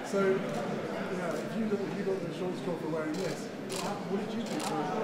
So, if you got the short straw for wearing this, what did you do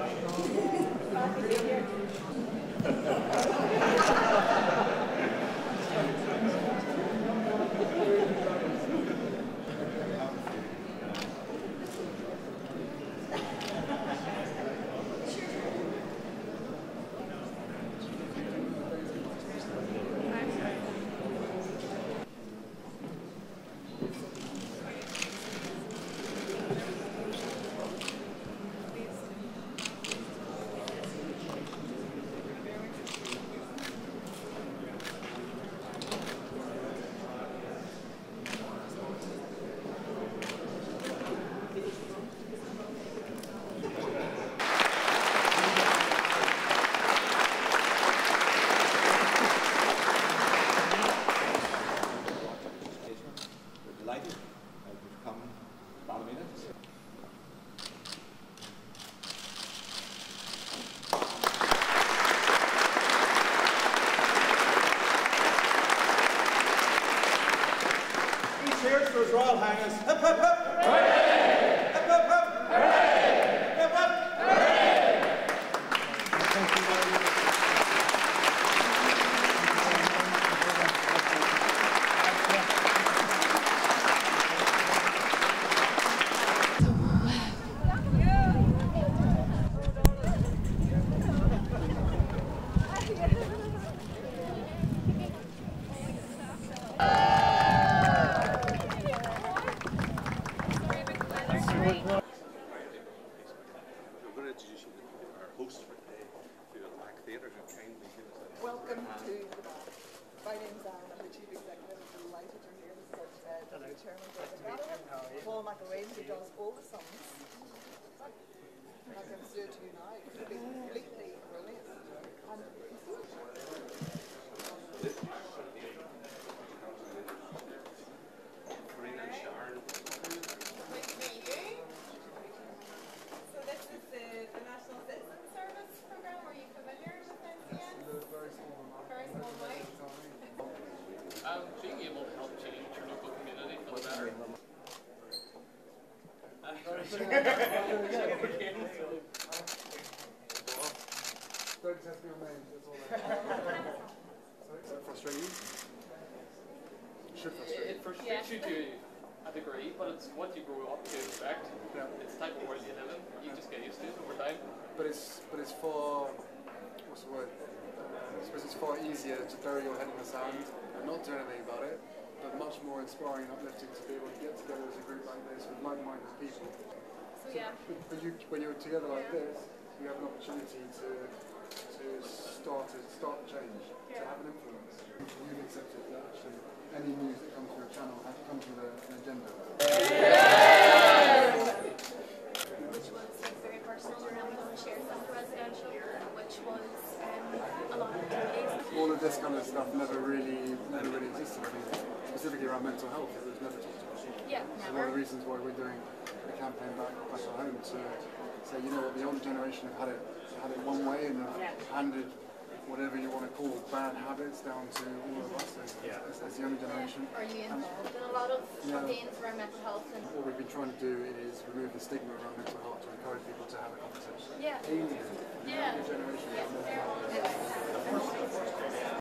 Delighted you've come to Ballymena. Cheers for his Royal Highness. Hip, hip, hip. Hooray! Hip, hip, hip. Hooray! Hip, hip. Hooray! Thank you very much. We're going to introduce you to our host for today, through the plaque theatre, who kindly give us a Welcome to the bar. My name's Anne, I'm the Chief Executive. I'm delighted you're here. This is Deputy Chairman Paul McElwain, who does all the songs. I'm not going to do it to you now. It's going to be completely brilliant. Being able to help change your local community for the better. Don't test me on names, that's all that. Does that frustrate you? It should frustrate you. It frustrates you to a degree, but it's what you grow up to expect. Yeah. It's the type of world you live in. You just get used to it over time. But it's for, what's the word? I suppose it's far easier to bury your head in the sand and not do anything about it, but much more inspiring and uplifting to be able to get together as a group like this with like-minded people. So yeah. But when you're together like this, you have an opportunity to start the change, to have an influence. You've accepted that actually any news that comes through a channel has to come with an agenda. Which was like very personal around the shared centre residential, which was a lot of activities. All of this kind of stuff never really existed. I mean, specifically around mental health, it was never talked about. Yeah, It's never. one of the reasons why we're doing the campaign back at home to say, you know what, the older generation have had it one way and have handed whatever you want to call bad habits down to all of us as the younger generation. Are you involved in a lot of campaigns around mental health? And what we've been trying to do is remove the stigma around mental health to encourage people to have a conversation. yeah. Alien, the younger generation. Yeah.